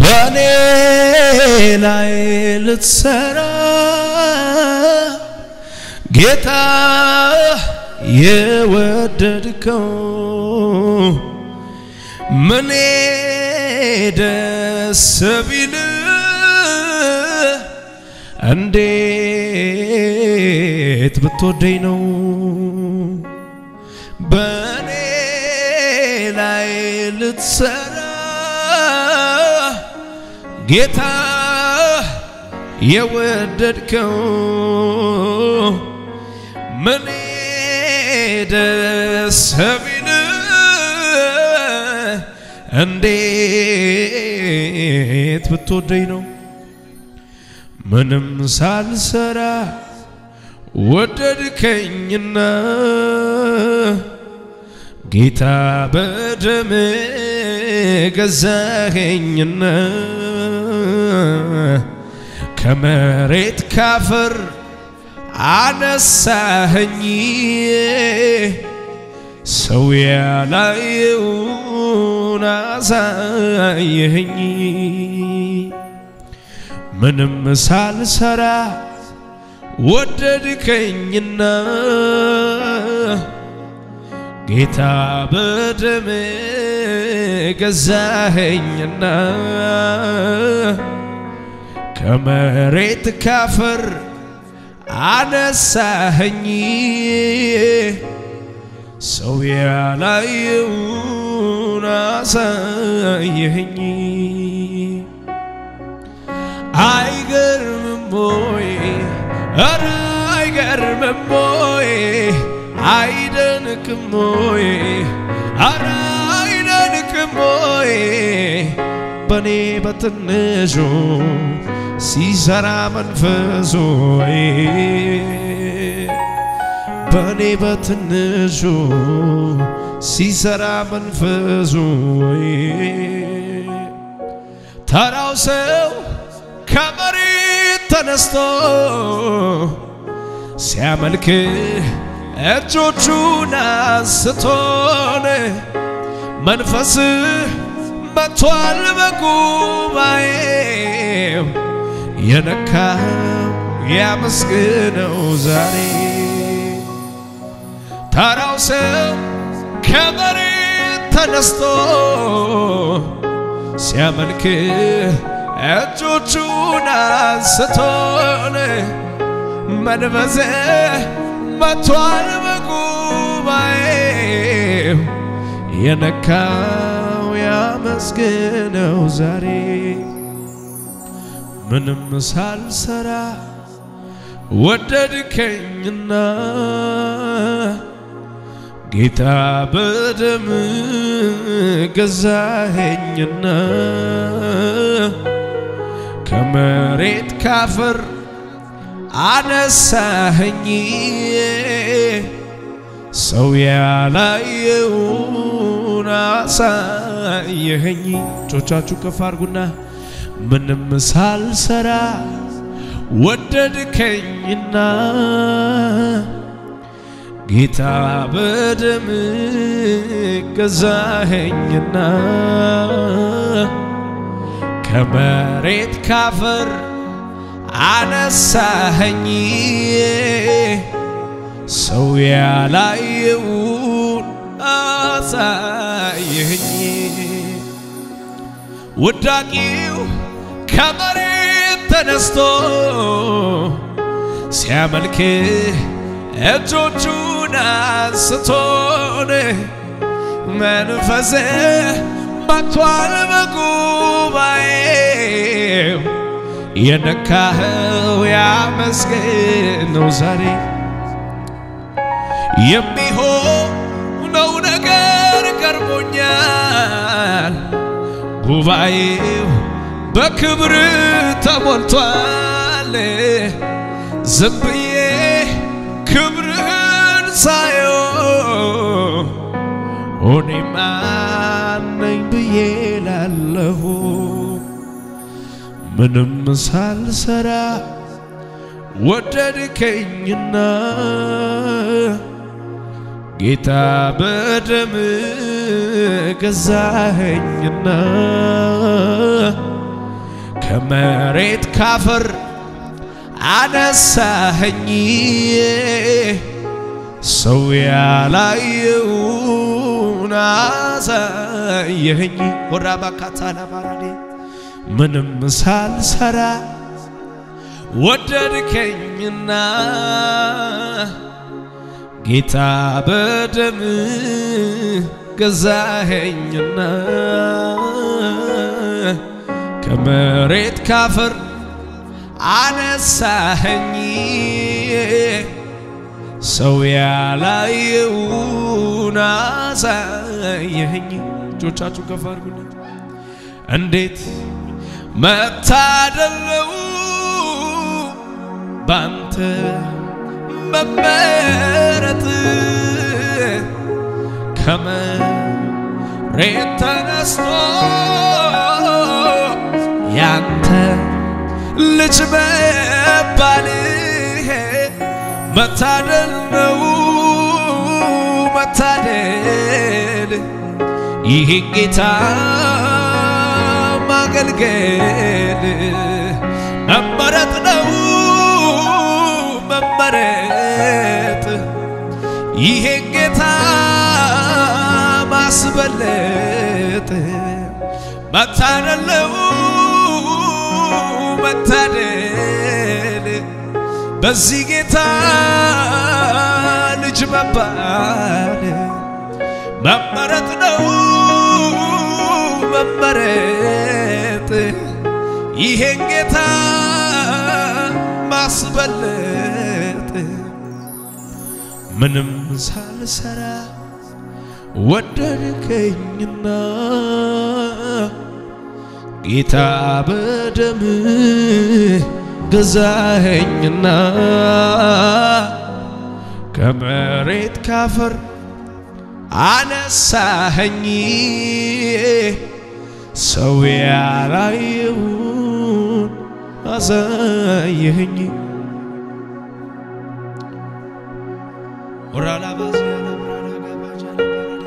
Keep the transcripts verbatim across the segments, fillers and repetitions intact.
በኔ ላይ ልትሰራ ጌታ የወደድከው ምን ደስ ቢልህ እንዴት ብትወደኝ ነው በኔ ላይ ልትሰራ ጌታ የወደድከው ምን ደስ ቢልህ እንዴት ብትወደኝ ነው ምንም ሳልሰራ ወደድከኝና ጌታ በደም ገዛኸኝና ከመሬት ካፈር አነሳኸኝ ሰው ያላየውን አሳየኸኝ ምንም ሳልሰራ ወደድከኝና ጌታ በደም ገዛኸኝና ከመሬት ካፈር አነሳኸኝ ሰው ያላየውን አሳየኸኝ አይገርምም ወይ ኧረ አይገርምም ወይ አይደንቅም ወይ ኧረ አይደንቅም ወይ በኔ በትንሹ ሲሰራ መንፈሱ በኔ በትንሹ ሲሰራ መንፈሱ ተራው ሰው ከመሬት ተነስቶ ሲያመልክ እጆቹን አንስቶን መንፈስ መጥቷል በጉባኤው የነካው ያመስግነው ዛሬ ተራው ሰው ከመሬት ተነስቶ ሲያመልክ እጆቹን አንስቶን መንፈስ መጥቷል በጉባኤው የነካው ያመስግነው ዛሬ ምንም ሳልሰራ ወደድከኝና ጌታ በደም ገዛኸኝና ከመሬት ካፈር አነሳኸኝ ሰው ያላየውን አሳየኸኝ እጆቻችሁ ከፍ አድርጉና ምንም ሳልሰራ ወደድከኝና ጌታ በደም ገዛኸኝና ከመሬት ካፈር አነሳኸኝ ሰው ያላየውን አሳየኸኝ ውዳቂው ከመሬት ተነስቶ ሲያመልክ እጆቹን አንስቶን መንፈስ መጥቷል በጉባኤው የነካኸው ያመስግነው ዛሬ የሚሆነው ነገር ገርሞኛል ጉባኤው በክብር ተሞልቷል ዝም ብዬ ክብርህን ሳየው እኔማ ነኝ ብዬ ላለሁ ምንም ሳልሰራ ወደድከኝና ጌታ በደም ገዛኸኝና ከመሬት ካፈር አነሳኸኝ ሰው ያላየውን አሳየኸኝ ወራባካታላ ባራዴ ምንም ሳልሰራ ወደድከኝና ጌታ በደም ገዛኸኝና ከመሬት ካፈር አነሳኸኝ ሰው ያላየውን አሳየኸኝ እጆቻችሁ ከፍ አድርጉልኝ እንዴት መታደል ነው ባንተ መመረጥ ከመሬት ተነስቶ ያንተ ልጅ መባል መታደል ነው መታደል ይህን ጌታ ማገልገል መመረጥ ነው መመረጥ ይህን ጌታ ማስበለጥ መታደል ነው መታደል በዚህ ጌታ ልጅ መባል መመረጥ ነው መመረጥ ይሄን ጌታ ማስበለጥ ምንም ሳልሰራ ወደድከኝና ጌታ በደም ገዛኸኝና ከመሬት ካፈር አነሳኸኝ ሰው ያላየውን አሳየኸኝ ወራላ ባዚ ያላብራላ ጋባጃላ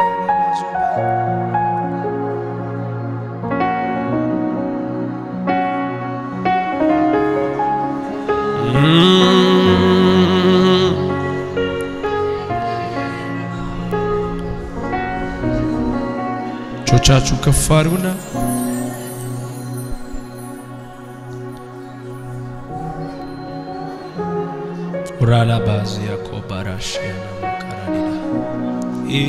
ጆቻችሁ ከፍ አድርጉና ወራላ ባዚ ያቆባራሽ ያናካራዲዳ ኢ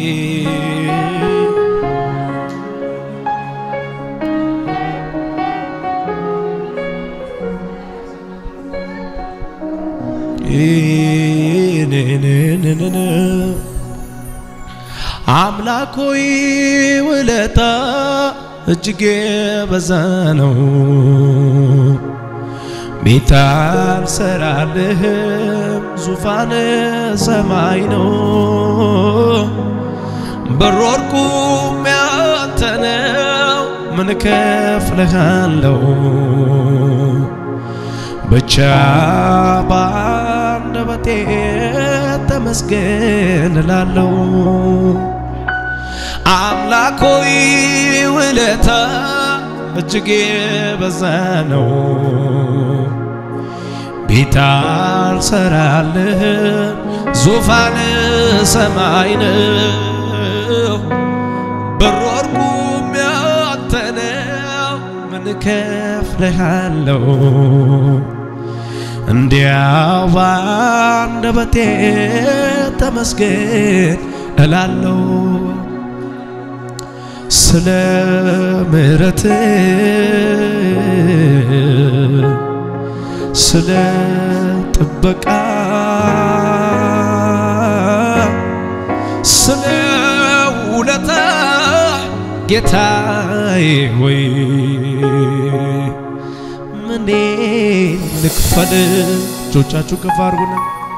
ኢኔኔኔኔ አምላኮይ ውለታ እጅግ በዛ ነው ቤት አልሰራልህም ዙፋን ሰማይ ነው በሮርኩም ያንተ ነው ምን ከፍልሃለሁ ብቻ ባንደበቴ ተመስገን እላለሁ አምላኮይ ውለታ እጅግ በዛ ነው ቤት አልሰራልህም ዙፋን ሰማይ ነው በሮርኩም ያንተ ነው ምን ከፍልሃለሁ እንዲያው ባንደበቴ ተመስገን እላለሁ ስለ ምሕረት ስለ ጥበቃ ስለ ውለታ ጌታዬ ሆይ ምን ልክፈል እጆቻችሁ ከፍ አድርጉና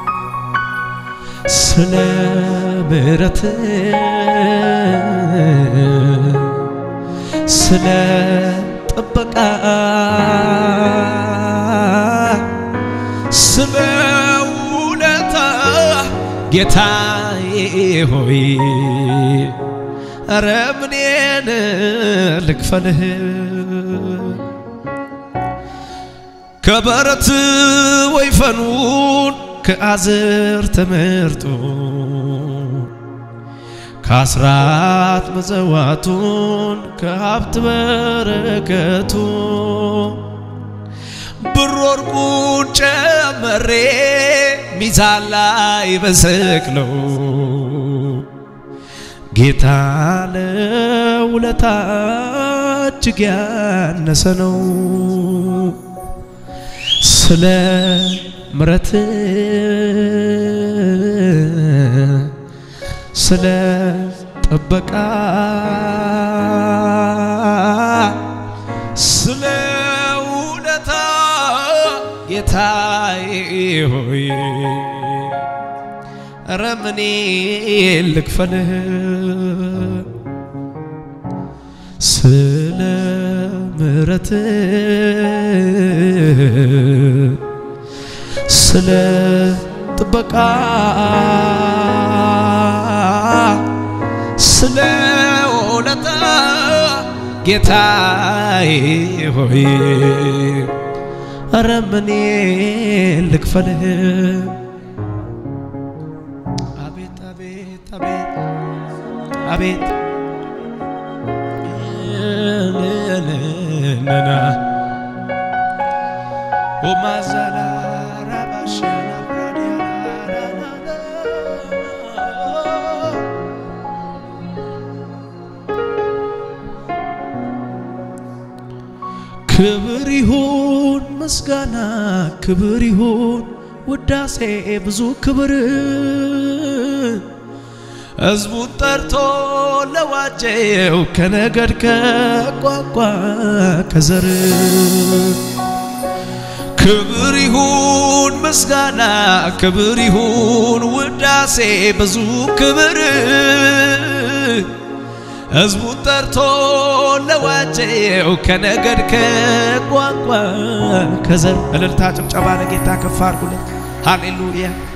ስለ ምሕረት ስለ ጥበቃ ስለ ውለታ ጌታዬ ሆይ ኧረ ምኔን ልክፈልህ ከበረት ወይፈኑን ከአዝር ተመርጦ ከአስራት መዘዋቱን ከሀብት በረከቱ ብር ወርቁን ጨምሬ ሚዛን ላይ በሰቅለው ጌታ ለውለታ እጅግ ያነሰ ነው ስለ ምሕረት ስለ ጥበቃ ስለ ውለታ ጌታዬ ሆይ ኧረ ምን ልክፈልህ ስለ ምሕረት ስለ ጥበቃ ስለ ውለታ ጌታዬ ሆይ ኧረ ምን ልክፈልህ አቤት አቤት አቤት አቤት ነና ወማዛላ ራባሻና ብራዲያና ክብር ይሁን ምስጋና ክብር ይሁን ውዳሴ ብዙ ክብር ሕዝቡን ጠርቶ ለዋጀው ከነገድ ከቋንቋ ከዘር ክብር ይሁን ምስጋና ክብር ይሁን ውዳሴ ብዙ ክብር ሕዝቡን ጠርቶ ለዋጀው ከነገድ ከቋንቋ ከዘር እልልታ ጭብጨባ ለጌታ ከፍ አድርጉለት ሃሌሉያ